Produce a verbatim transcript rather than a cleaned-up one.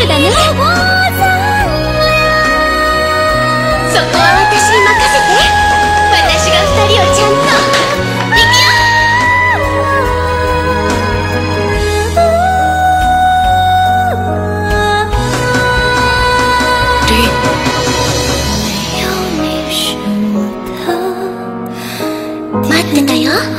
だね。そこは私に任せて。私が二人をちゃんと。いくよ。待ってたよ。